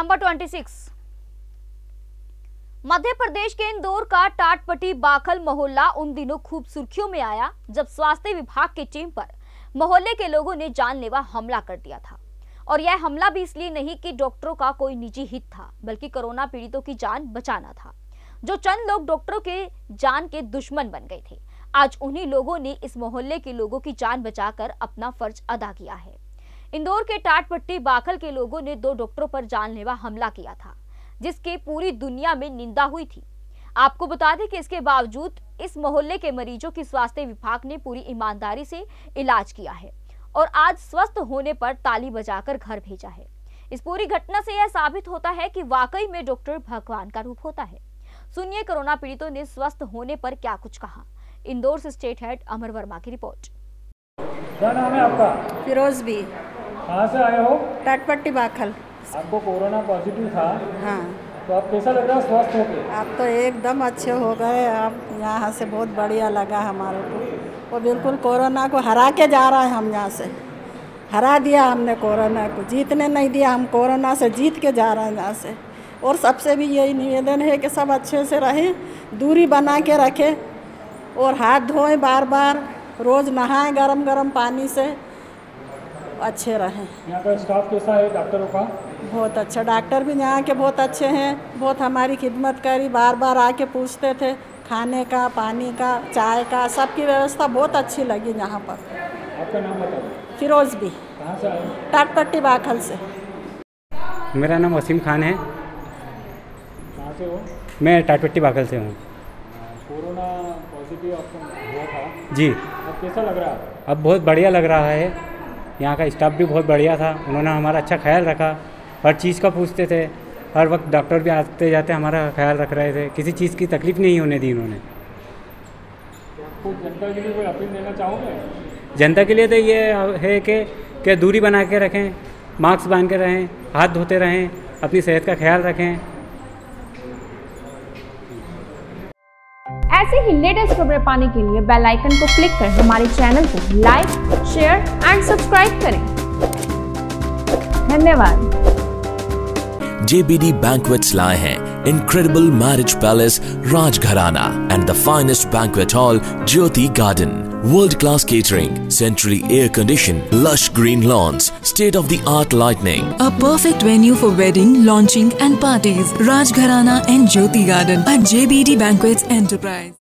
Number 26। Madhya Pradesh के इंदौर का टाटपट्टी बाखल मोहल्ला उन दिनों खूब सुर्खियों में आया जब स्वास्थ्य विभाग की टीम पर मोहल्ले के लोगों ने जानलेवा हमला कर दिया था। और यह हमला भी इसलिए नहीं कि डॉक्टरों का कोई निजी हित था, बल्कि कोरोना पीड़ितों की जान बचाना था। जो चंद लोग डॉक्टरों के जान के दुश्मन बन गए थे, आज उन्हीं लोगों ने इस मोहल्ले के लोगों की जान बचाकर अपना फर्ज अदा किया है। इंदौर के टाटपट्टी बाखल के लोगों ने 2 डॉक्टरों पर जानलेवा हमला किया था, जिसकी पूरी दुनिया में निंदा हुई थी। आपको बता दें कि इसके बावजूद इस मोहल्ले के मरीजों की स्वास्थ्य विभाग ने पूरी ईमानदारी से इलाज किया है और आज स्वस्थ होने पर ताली बजाकर घर भेजा है। इस पूरी घटना से यह साबित होता है कि वाकई में डॉक्टर भगवान का रूप होता है। सुनिए कोरोना पीड़ितों ने स्वस्थ होने पर क्या कुछ कहा। इंदौर से स्टेट हेड अमर वर्मा की रिपोर्ट। क्या नाम है आपका? फिरोज भी। कहाँ से आए हो? टाटपट्टी बाखल। आपको कोरोना पॉजिटिव था? हाँ। तो आप कैसा लग रहा है स्वस्थ होके? आप तो एकदम अच्छे हो गए। आप यहाँ से बहुत बढ़िया लगा हमारे को। वो बिल्कुल कोरोना को हरा के जा रहा है। हम यहाँ से हरा दिया हमने कोरोना को, जीतने नहीं दिया। हम कोरोना से जीत के जा रहे हैं यहाँ से। और सबसे भी यही निवेदन है कि सब अच्छे से रहें, दूरी बना के रखें और हाथ धोएं बार बार, रोज़ नहाएं गरम गरम पानी से, अच्छे रहें। यहाँ का स्टाफ कैसा है डॉक्टरों का? बहुत अच्छा। डॉक्टर भी यहाँ के बहुत अच्छे हैं। बहुत हमारी खिदमत करी, बार बार आके पूछते थे खाने का, पानी का, चाय का, सबकी व्यवस्था बहुत अच्छी लगी यहाँ पर। आपका नाम बताओ। फिरोज भी। कहाँ से आए? टाटपट्टी बाखल से। मेरा नाम वसीम खान है। कहाँ से हो? मैं टाटपट्टी बाखल से हूँ। कोरोना पॉजिटिव आपको हुआ था? जी। अब कैसा लग रहा है? अब बहुत बढ़िया लग रहा है। यहाँ का स्टाफ भी बहुत बढ़िया था, उन्होंने हमारा अच्छा ख्याल रखा। हर चीज़ का पूछते थे, हर वक्त डॉक्टर भी आते जाते हमारा ख्याल रख रहे थे। किसी चीज़ की तकलीफ़ नहीं होने दी उन्होंने। तो जनता के लिए कोई अपील देना चाहोगे? जनता के लिए तो ये है कि दूरी बना के रखें, मास्क बांध के रहें, हाथ धोते रहें, अपनी सेहत का ख्याल रखें। ऐसे ही लेटेस्ट खबरें पाने के लिए बेल आइकन को क्लिक कर हमारे चैनल को लाइक, शेयर एंड सब्सक्राइब करें। धन्यवाद। JBD Banquets लाए हैं incredible marriage palace Rajgharana and the finest banquet hall Jyoti Garden. World-class catering, centrally air-conditioned, lush green lawns, state-of-the-art lighting. A perfect venue for wedding, launching and parties. Rajgharana and Jyoti Garden at JBD Banquets Enterprise.